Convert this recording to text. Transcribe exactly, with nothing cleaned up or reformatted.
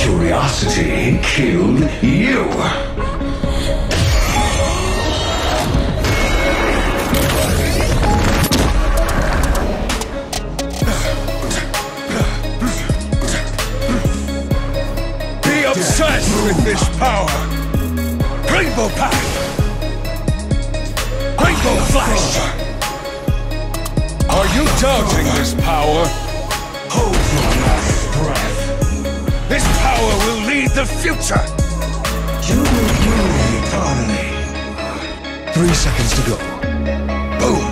curiosity killed you. Be obsessed with this power. Rainbow Path. Rainbow Flash. Are you doubting this power? Hold your last breath. This power will lead the future. You will rule eternally. Three seconds to go. Boom.